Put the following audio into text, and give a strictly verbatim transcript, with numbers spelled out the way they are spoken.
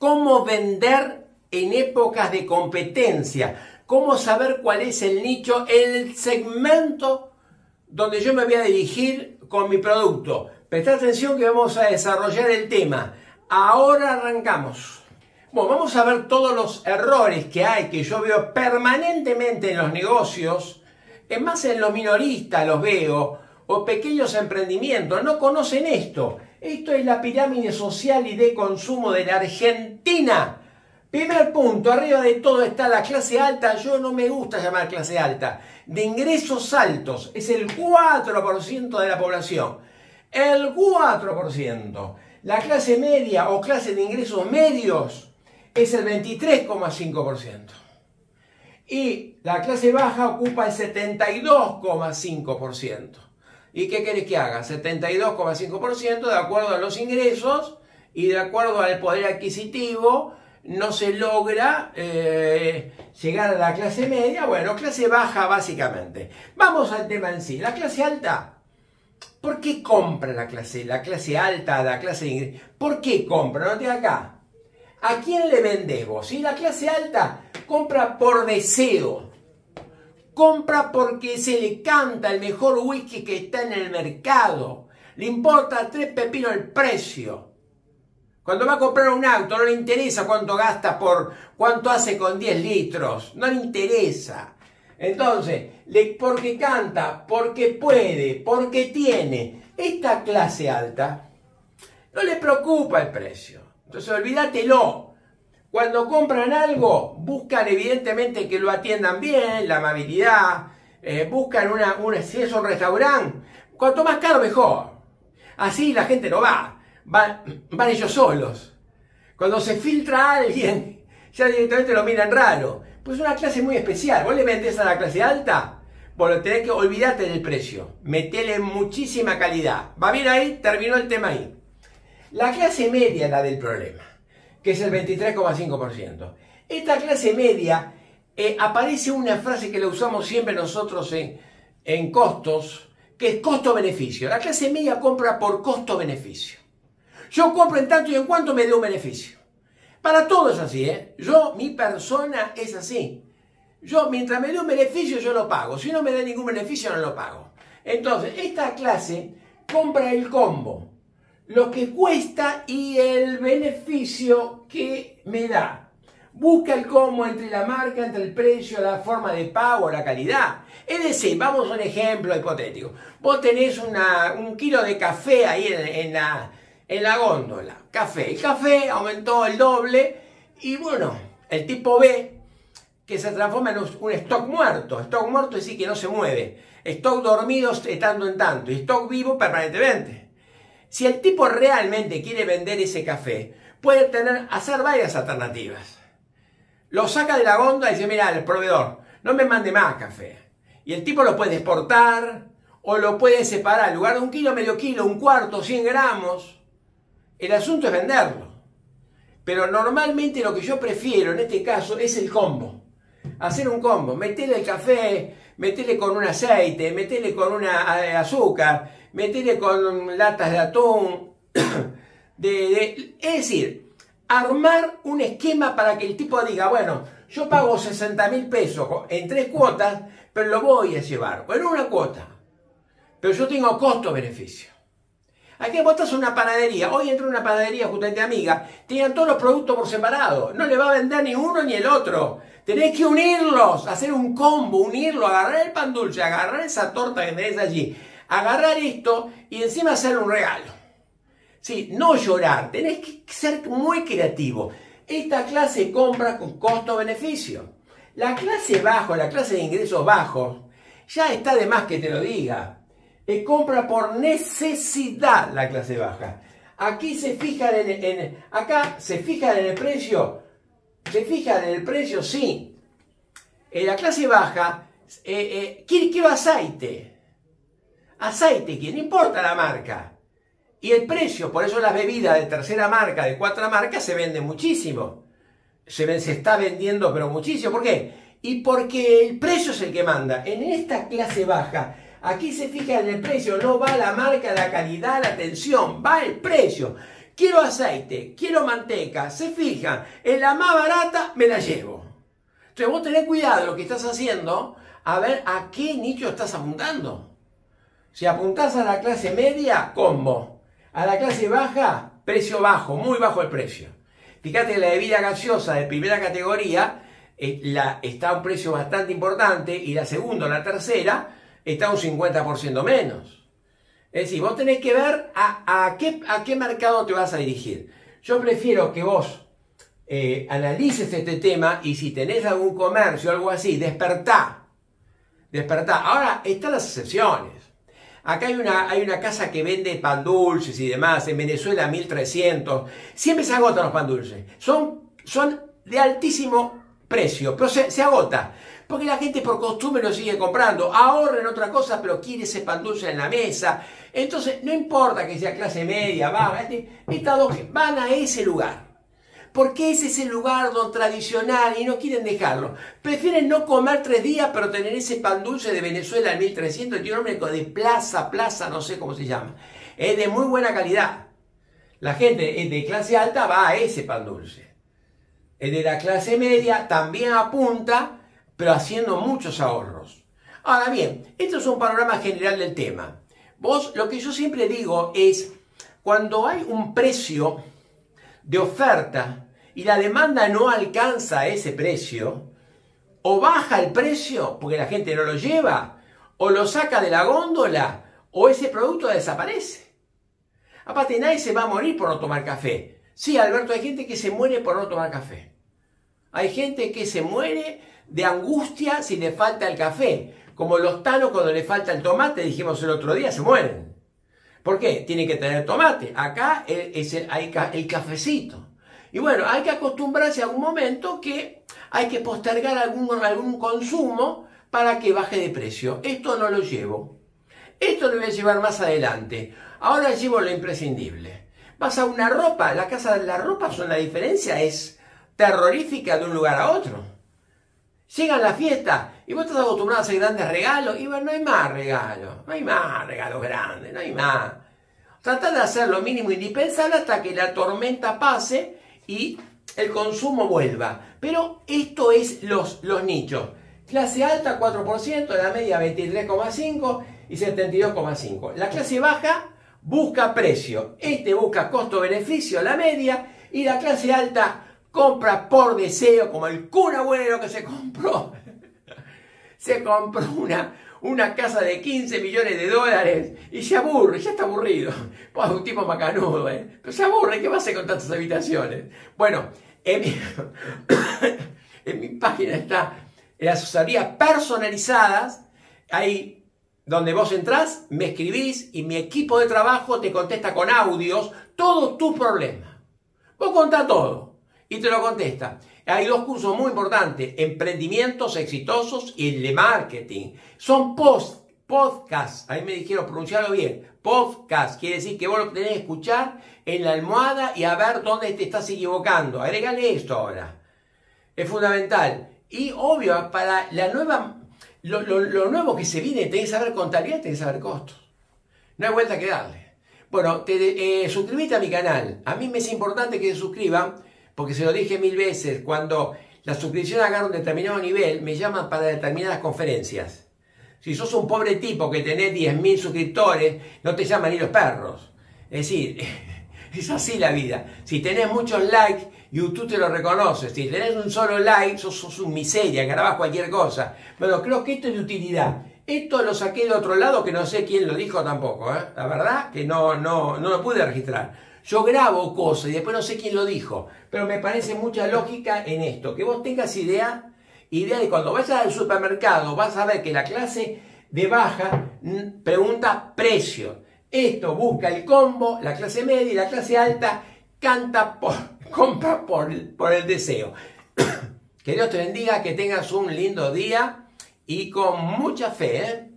cómo vender en épocas de competencia, cómo saber cuál es el nicho, el segmento donde yo me voy a dirigir con mi producto. Presta atención que vamos a desarrollar el tema. Ahora arrancamos. Bueno, vamos a ver todos los errores que hay, que yo veo permanentemente en los negocios, es más en los minoristas los veo, o pequeños emprendimientos, no conocen esto. Esto es la pirámide social y de consumo de la Argentina. Primer punto, arriba de todo está la clase alta, yo no me gusta llamar clase alta, de ingresos altos, es el cuatro por ciento de la población. El cuatro por ciento. La clase media o clase de ingresos medios es el veintitrés coma cinco por ciento. Y la clase baja ocupa el setenta y dos coma cinco por ciento. ¿Y qué querés que haga? setenta y dos coma cinco por ciento de acuerdo a los ingresos y de acuerdo al poder adquisitivo no se logra eh, llegar a la clase media. Bueno, clase baja básicamente. Vamos al tema en sí. La clase alta. ¿Por qué compra la clase, la clase alta, la clase de ingresos? ¿Por qué compra? Note acá. ¿A quién le vendés vos? Si la clase alta compra por deseo, compra porque se le canta el mejor whisky que está en el mercado, le importa tres pepinos el precio. Cuando va a comprar un auto no le interesa cuánto gasta por, cuánto hace con diez litros, no le interesa. Entonces, le, porque canta, porque puede, porque tiene. Esta clase alta no le preocupa el precio. Entonces, olvídatelo. Cuando compran algo, buscan evidentemente que lo atiendan bien, la amabilidad, eh, buscan una, una, si es un restaurante, cuanto más caro mejor. Así la gente no va, van, van ellos solos. Cuando se filtra a alguien, ya directamente lo miran raro. Pues es una clase muy especial. Vos le vendés a la clase alta, vos lo tenés que olvidarte del precio. Metele muchísima calidad. ¿Va bien ahí? Terminó el tema ahí. La clase media es la del problema, que es el veintitrés coma cinco por ciento. Esta clase media, eh, aparece una frase que la usamos siempre nosotros en, en costos, que es costo-beneficio. La clase media compra por costo-beneficio. Yo compro en tanto y en cuanto me dé un beneficio. Para todo es así, ¿eh? Yo, mi persona es así. Yo, mientras me dé un beneficio, yo lo pago. Si no me da ningún beneficio, no lo pago. Entonces, esta clase compra el combo. Lo que cuesta y el beneficio que me da. Busca el combo entre la marca, entre el precio, la forma de pago, la calidad. Es decir, vamos a un ejemplo hipotético. Vos tenés una, un kilo de café ahí en, en, la, en la góndola. Café. El café aumentó el doble y bueno, el tipo B, que se transforma en un stock muerto. Stock muerto es decir que no se mueve. Stock dormido de tanto en tanto y stock vivo permanentemente. Si el tipo realmente quiere vender ese café, puede tener, hacer varias alternativas. Lo saca de la góndola y dice, mira, el proveedor, no me mande más café. Y el tipo lo puede exportar o lo puede separar. En lugar de un kilo, medio kilo, un cuarto, cien gramos. El asunto es venderlo. Pero normalmente lo que yo prefiero en este caso es el combo. Hacer un combo. Metele el café, metele con un aceite, metele con una azúcar, metele con latas de atún. de, de, es decir, armar un esquema para que el tipo diga, bueno, yo pago sesenta mil pesos en tres cuotas, pero lo voy a llevar. Bueno, una cuota. Pero yo tengo costo-beneficio. Aquí vos estás en una panadería. Hoy entró una panadería justamente amiga. Tenían todos los productos por separado. No le va a vender ni uno ni el otro. Tenés que unirlos, hacer un combo, unirlo, agarrar el pan dulce, agarrar esa torta que tenés allí, agarrar esto y encima hacer un regalo. Sí, no llorar, tenés que ser muy creativo. Esta clase compra con costo-beneficio. La clase baja, la clase de ingresos bajos, ya está de más que te lo diga. Eh, compra por necesidad la clase baja. Aquí se fijan en, en, acá se fijan en el precio. ¿Se fijan en el precio? Sí. En la clase baja, eh, eh, quiero, quiero aceite. Aceite, que no importa la marca. Y el precio, por eso las bebidas de tercera marca, de cuarta marca, se venden muchísimo. Se, ven, se está vendiendo, pero muchísimo. ¿Por qué? Y porque el precio es el que manda. En esta clase baja, aquí se fija en el precio, no va la marca, la calidad, la atención, va el precio. quiero aceite, quiero manteca, se fijan, en la más barata me la llevo. Entonces vos tenés cuidado de lo que estás haciendo, a ver a qué nicho estás apuntando. Si apuntás a la clase media, combo. A la clase baja, precio bajo, muy bajo el precio. Fíjate que la bebida gaseosa de primera categoría eh, la, está a un precio bastante importante y la segunda o la tercera está a un cincuenta por ciento menos. Es decir, vos tenés que ver a, a, qué, a qué mercado te vas a dirigir. Yo prefiero que vos eh, analices este tema y si tenés algún comercio o algo así, despertá. Despertá. Ahora, están las excepciones. Acá hay una, hay una casa que vende pan dulces y demás, en Venezuela mil trescientos. Siempre se agotan los pan dulces. Son, son de altísimo precio, pero se, se agota. Porque la gente por costumbre lo sigue comprando. Ahorra en otra cosa, pero quiere ese pan dulce en la mesa. Entonces, no importa que sea clase media, baja, estas van a ese lugar. Porque ese es el lugar don tradicional y no quieren dejarlo. Prefieren no comer tres días, pero tener ese pan dulce de Venezuela en mil trescientos, tiene un nombre de Plaza, Plaza, no sé cómo se llama. Es de muy buena calidad. La gente de clase alta va a ese pan dulce. El de la clase media también apunta, pero haciendo muchos ahorros. Ahora bien, esto es un panorama general del tema. Vos, lo que yo siempre digo es, cuando hay un precio de oferta y la demanda no alcanza ese precio, o baja el precio porque la gente no lo lleva, o lo saca de la góndola, o ese producto desaparece. Aparte, nadie se va a morir por no tomar café. Sí, Alberto, hay gente que se muere por no tomar café. Hay gente que se muere de angustia si le falta el café. Como los tanos cuando le falta el tomate, dijimos el otro día, se mueren. ¿Por qué? Tiene que tener tomate. Acá es el, hay el cafecito. Y bueno, hay que acostumbrarse a un momento que hay que postergar algún, algún consumo para que baje de precio. Esto no lo llevo. Esto lo voy a llevar más adelante. Ahora llevo lo imprescindible. Vas a una ropa, la casa de la ropa, son la diferencia es terrorífica de un lugar a otro. Llegan la fiesta y vos estás acostumbrado a hacer grandes regalos y bueno, no hay más regalos, no hay más regalos grandes, no hay más. Tratá de hacer lo mínimo indispensable hasta que la tormenta pase y el consumo vuelva. Pero esto es los, los nichos. Clase alta cuatro por ciento, la media veintitrés coma cinco por ciento y setenta y dos coma cinco por ciento. La clase baja busca precio. Este busca costo-beneficio, la media. Y la clase alta compra por deseo, como el Kun Agüero que se compró. Se compró una, una casa de quince millones de dólares y se aburre, ya está aburrido. Pues un tipo macanudo, ¿eh? Pero se aburre, ¿qué va a hacer con tantas habitaciones? Bueno, en mi, en mi página está las asesorías personalizadas, ahí donde vos entrás, me escribís y mi equipo de trabajo te contesta con audios todos tus problemas. Vos contás todo y te lo contesta. Hay dos cursos muy importantes, emprendimientos exitosos y el de marketing. Son post, podcasts, ahí me dijeron pronunciarlo bien, podcast, quiere decir que vos lo tenés que escuchar en la almohada y a ver dónde te estás equivocando. Agrégale esto ahora, es fundamental. Y obvio, para la nueva, lo, lo, lo nuevo que se viene, tenés que saber contabilidad, tenés que saber costos. No hay vuelta que darle. Bueno, te, eh, suscribite a mi canal. A mí me es importante que se suscriban, porque se lo dije mil veces, cuando la suscripción agarra un determinado nivel, me llaman para determinadas conferencias. Si sos un pobre tipo que tenés diez mil suscriptores, no te llaman ni los perros. Es decir, es así la vida. Si tenés muchos likes, YouTube te lo reconoce. Si tenés un solo like, sos, sos un miseria, grabás cualquier cosa. Bueno, creo que esto es de utilidad. Esto lo saqué de otro lado que no sé quién lo dijo tampoco, ¿eh? La verdad que no, no, no lo pude registrar. Yo grabo cosas y después no sé quién lo dijo, pero me parece mucha lógica en esto, que vos tengas idea, idea de cuando vayas al supermercado, vas a ver que la clase de baja pregunta precio. Esto busca el combo, la clase media y la clase alta canta por, compra por, por el deseo. Que Dios te bendiga, que tengas un lindo día y con mucha fe, ¿eh?